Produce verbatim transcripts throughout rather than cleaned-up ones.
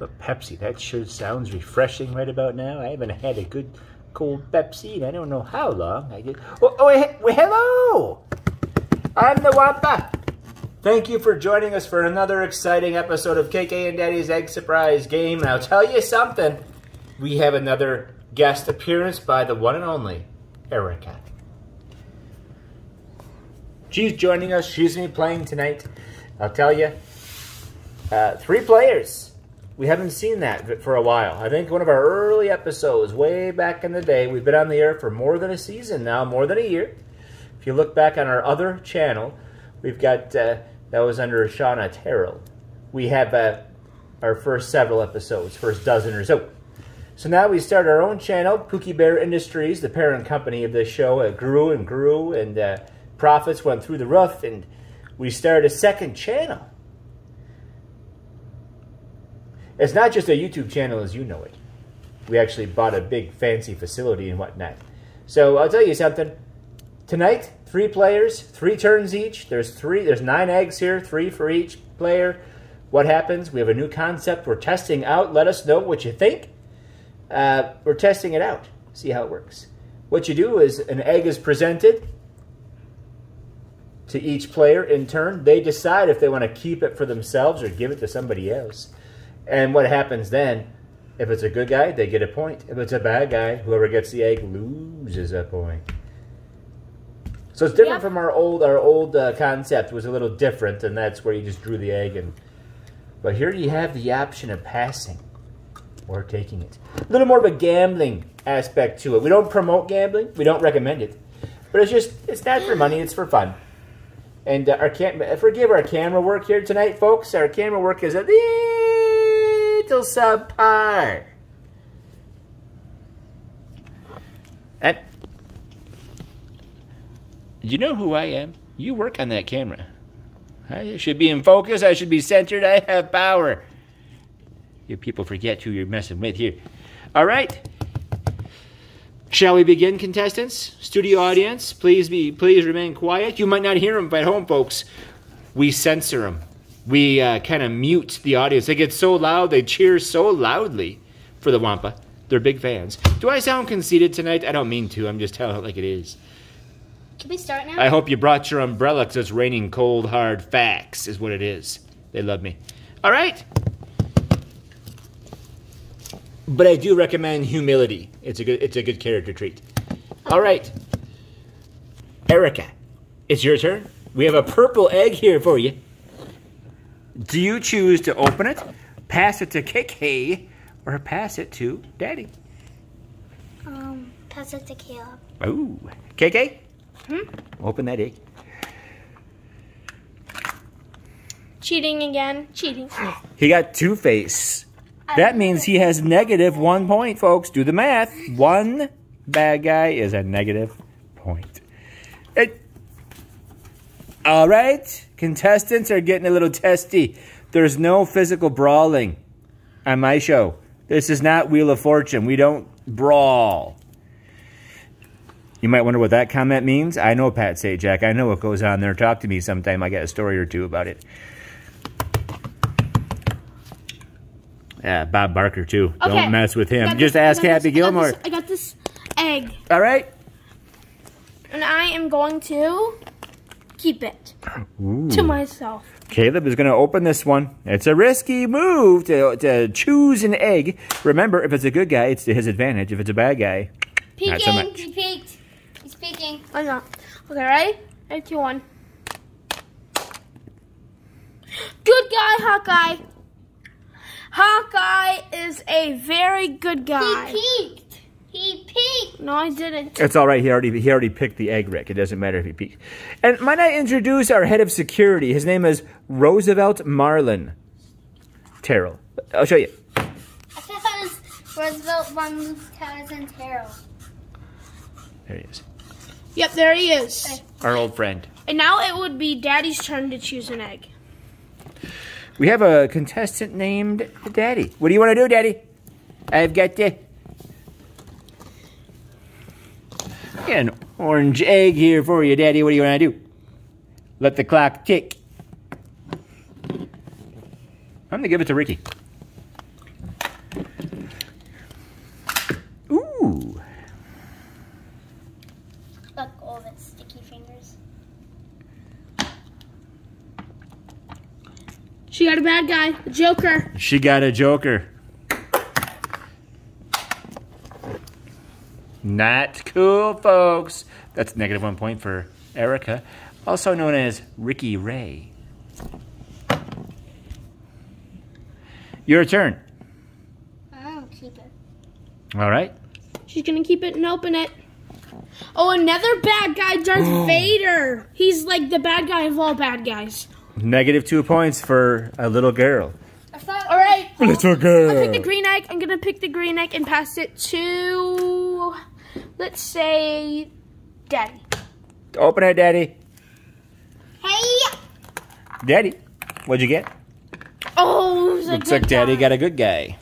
But Pepsi, that sure sounds refreshing right about now. I haven't had a good cold Pepsi in I don't know how long. I did. Oh, oh hey, well, hello! I'm the Wampa. Thank you for joining us for another exciting episode of K K and Daddy's Egg Surprise Game. And I'll tell you something. We have another guest appearance by the one and only Erica. She's joining us. She's going to be playing tonight. I'll tell you, uh, three players. We haven't seen that for a while. I think one of our early episodes, way back in the day, we've been on the air for more than a season now, more than a year. If you look back on our other channel, we've got, uh, that was under Shauna Terrell. We have uh, our first several episodes, first dozen or so. So now we start our own channel, Pookie Bear Industries, the parent company of this show. It grew and grew, and uh, profits went through the roof, and we started a second channel. It's not just a YouTube channel as you know it. We actually bought a big fancy facility and whatnot. So I'll tell you something. Tonight, three players, three turns each. There's three. There's nine eggs here, three for each player. What happens? We have a new concept we're testing out. Let us know what you think. Uh, we're testing it out. See how it works. What you do is an egg is presented to each player in turn. They decide if they want to keep it for themselves or give it to somebody else. And what happens then, if it's a good guy, they get a point. If it's a bad guy, whoever gets the egg loses a point. So it's different yep. from our old our old uh, concept. Was a little different, and that's where you just drew the egg. And But here you have the option of passing or taking it. A little more of a gambling aspect to it. We don't promote gambling. We don't recommend it. But it's just, it's not for money. It's for fun. And uh, our cam forgive our camera work here tonight, folks. Our camera work is a little subpar. And you know who I am? You work on that camera. I should be in focus. I should be centered. I have power. You people forget who you're messing with here. All right. Shall we begin, contestants? Studio audience, please be, please remain quiet. You might not hear them at home, folks. We censor them. We uh, kind of mute the audience. They get so loud, they cheer so loudly for the Wampa. They're big fans. Do I sound conceited tonight? I don't mean to. I'm just telling it like it is. Can we start now? I hope you brought your umbrella because it's raining cold, hard facts is what it is. They love me. All right. But I do recommend humility. It's a good, it's a good character trait. All right. Erica, it's your turn. We have a purple egg here for you. Do you choose to open it, pass it to K K, or pass it to Daddy? Um, pass it to Caleb. Ooh. K K? Hmm? Open that egg. Cheating again. Cheating. He got two-face. That means he has negative one point, folks. Do the math. One bad guy is a negative point. It, all right. Contestants are getting a little testy. There's no physical brawling on my show. This is not Wheel of Fortune. We don't brawl. You might wonder what that comment means. I know Pat Sajak. I know what goes on there. Talk to me sometime. I got a story or two about it. Yeah, Bob Barker, too. Okay. Don't mess with him. Just this, ask Happy this, Gilmore. I got, this, I got this egg. All right. And I am going to keep it Ooh. to myself. Caleb is going to open this one. It's a risky move to, to choose an egg. Remember, if it's a good guy, it's to his advantage. If it's a bad guy, peeking. not so much. He peeked. He's peeking. I know. Okay, ready? Ready, two, one. Good guy, Hawkeye. Hawkeye is a very good guy. He peeked. He peeked. No, I didn't. It's all right. He already he already picked the egg, Rick. It doesn't matter if he peeked. And might I introduce our head of security? His name is Roosevelt Marlin Terrell. I'll show you. I thought it was Roosevelt von Cousin Terrell. There he is. Yep, there he is. Okay. Our old friend. And now it would be Daddy's turn to choose an egg. We have a contestant named Daddy. What do you want to do, Daddy? I've got the... an orange egg here for you, Daddy. What do you want to do? Let the clock tick. I'm going to give it to Ricky. She got a bad guy. The Joker. She got a Joker. Not cool, folks. That's negative one point for Erica, also known as Ricky Ray. Your turn. I'll keep it. All right. She's gonna keep it and open it. Oh, another bad guy, Darth Vader. He's like the bad guy of all bad guys. Negative two points for a little girl. I thought All right. Little girl. I picked the green egg. I'm gonna pick the green egg and pass it to, let's say, Daddy. Open it, Daddy. Hey! Daddy, what'd you get? Oh, it was a Looks good like Daddy guy. got a good guy.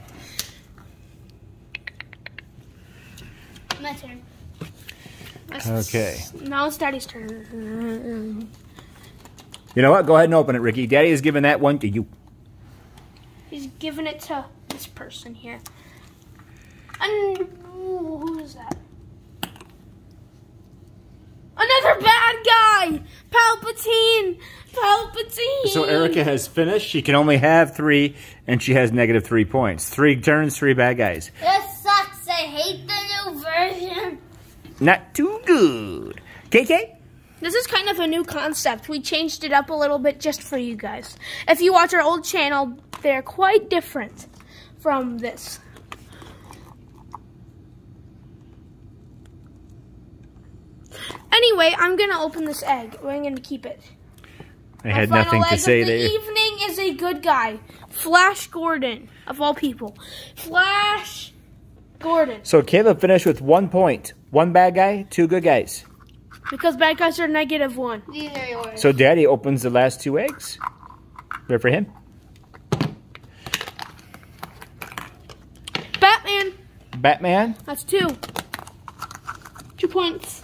My turn. Okay. Now it's Daddy's turn. You know what? Go ahead and open it, Ricky. Daddy is giving that one to you. He's giving it to this person here. And ooh, who is that? Another bad guy! Palpatine! Palpatine! So Erica has finished. She can only have three, and she has negative three points. Three turns, three bad guys. This sucks. I hate the new version. Not too good. K K? This is kind of a new concept. We changed it up a little bit just for you guys. If you watch our old channel, they're quite different from this. Anyway, I'm going to open this egg. I'm going to keep it. I had My nothing final to egg say of the there. evening is a good guy. Flash Gordon, of all people. Flash Gordon. So Caleb finished with one point. One bad guy, two good guys. Because bad guys are negative one. These are yours. So Daddy opens the last two eggs. They're for him. Batman. Batman. That's two. Two points.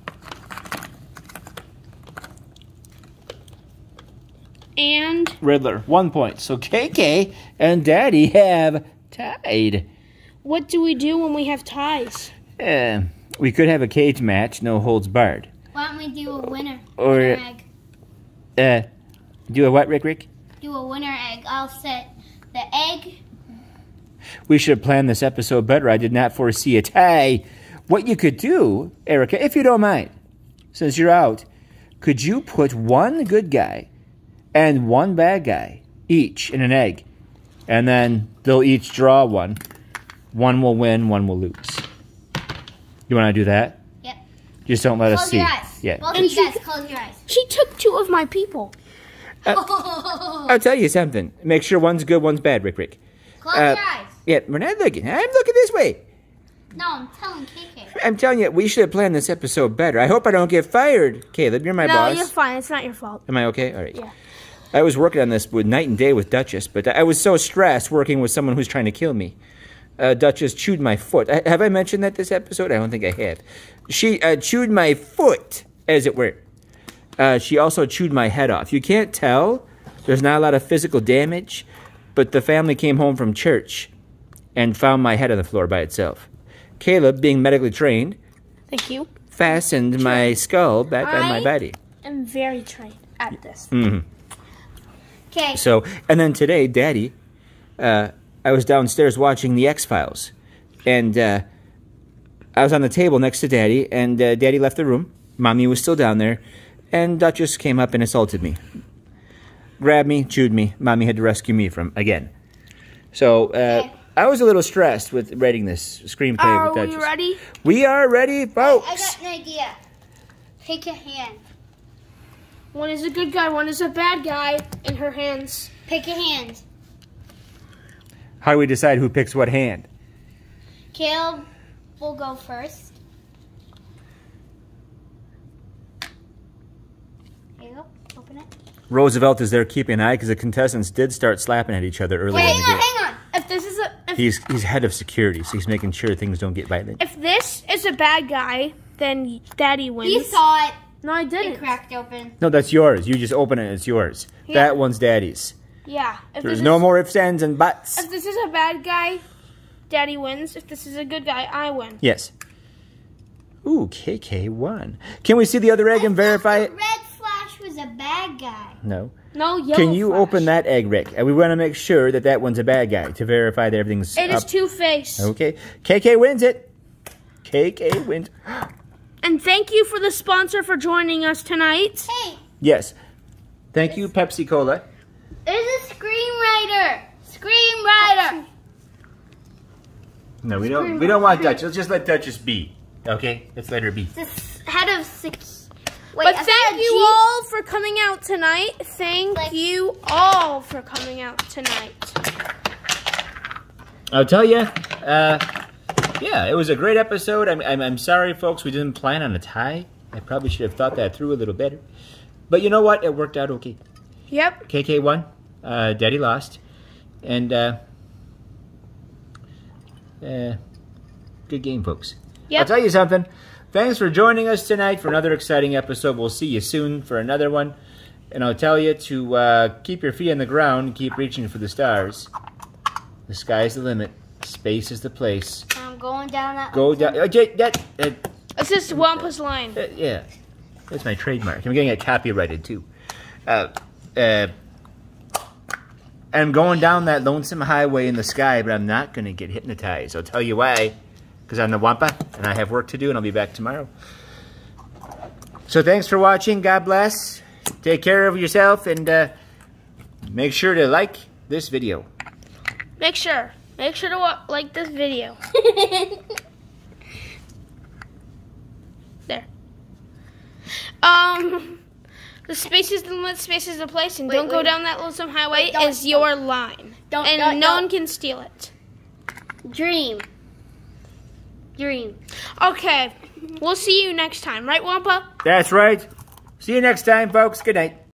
And Riddler. One point. So K K and Daddy have tied. what do we do when we have ties? Uh, we could have a cage match, no holds barred. Why don't we do a winner? Or- winner egg. Uh, do a what, Rick Rick? Do a winner egg. I'll set the egg. We should have planned this episode better. I did not foresee a tie. What you could do, Erica, if you don't mind, since you're out, could you put one good guy and one bad guy each in an egg? And then they'll each draw one. One will win, one will lose. You want to do that? Yep. Just don't let us Close see. your eyes. Yeah. Both of And you guys, she- close your eyes. She took two of my people. I'll tell you something. Make sure one's good, one's bad, Rick Rick. Close Uh, your eyes. Yeah, we're not looking. I'm looking this way. No, I'm telling K K. I'm telling you, we should have planned this episode better. I hope I don't get fired, Caleb. You're my No, boss. you're fine. It's not your fault. Am I okay? All right. Yeah. I was working on this with night and day with Duchess, but I was so stressed working with someone who's trying to kill me. Uh, Duchess chewed my foot. I, have I mentioned that this episode? I don't think I have. She uh, chewed my foot, as it were. Uh, she also chewed my head off. You can't tell. There's not a lot of physical damage, but the family came home from church and found my head on the floor by itself. Caleb, being medically trained, Thank you. fastened my skull back on my I- body. I'm very trained at this. Mm-hmm. Okay. So, and then today, Daddy, uh, I was downstairs watching the X-Files, and uh, I was on the table next to Daddy, and uh, Daddy left the room. Mommy was still down there, and Duchess came up and assaulted me. Grabbed me, chewed me. Mommy had to rescue me from, again. So, uh, Okay. I was a little stressed with writing this screenplay Are with we Duchess. ready? We are ready, folks. I got an idea. Take a hand. One is a good guy, one is a bad guy in her hands. Pick a hand. How do we decide who picks what hand? Caleb will go first. Here you go. Open it. Roosevelt is there keeping an eye because the contestants did start slapping at each other earlier Wait, in hang the on, game. hang on. If this is a if, He's he's head of security, so he's making sure things don't get violent. if this is a bad guy, then Daddy wins. You saw it. No, I It didn't. cracked open. No, that's yours. You just open it, it's yours. Yeah. That one's Daddy's. Yeah. If There's this no is, more ifs, ands, and buts. If this is a bad guy, Daddy wins. If this is a good guy, I win. Yes. Ooh, K K won. Can we see the other egg and verify The it? red flash was is a bad guy. No. No, yellow Can you Flash. open that egg, Rick? And we want to make sure that that one's a bad guy to verify that everything's It up. is Two-Face. Okay. K K wins it. K K wins. And thank you for the sponsor for joining us tonight. Hey, Yes. Thank you, Pepsi Cola. there's a screenwriter. Screenwriter. No, we don't. We don't want Dutch. Let's just let Duchess be. Okay. Let's let her be. The s- head of six. Wait, But I said thank a you G- all for coming out tonight. Thank Like- you all for coming out tonight. I'll tell you. Uh, yeah, it was a great episode. I'm, I'm. I'm sorry, folks. We didn't plan on a tie. I probably should have thought that through a little better. But you know what? It worked out okay. Yep. K K won. Uh, Daddy lost. And, uh, uh, good game, folks. Yep. I'll tell you something. Thanks for joining us tonight for another exciting episode. We'll see you soon for another one. And I'll tell you to uh, keep your feet on the ground and keep reaching for the stars. The sky's the limit. Space is the place. I'm going down that. Go down. Uh, Jay, that, uh, This is Wampa's line. uh, yeah. That's my trademark. I'm getting it copyrighted, too. Uh, uh, I'm going down that lonesome highway in the sky, but I'm not going to get hypnotized. I'll tell you why. Because I'm the Wampa, and I have work to do, and I'll be back tomorrow. So thanks for watching. God bless. Take care of yourself, and uh, make sure to like this video. Make sure. Make sure to wa- like this video. There. Um, the space is the limit, space is the place, and Wait, don't go wait. down that lonesome highway Wait, don't- is your line. Don't- and don't- no don't. one can steal it. Dream. Dream. Okay, we'll see you next time, right, Wampa? That's right. See you next time, folks. Good night.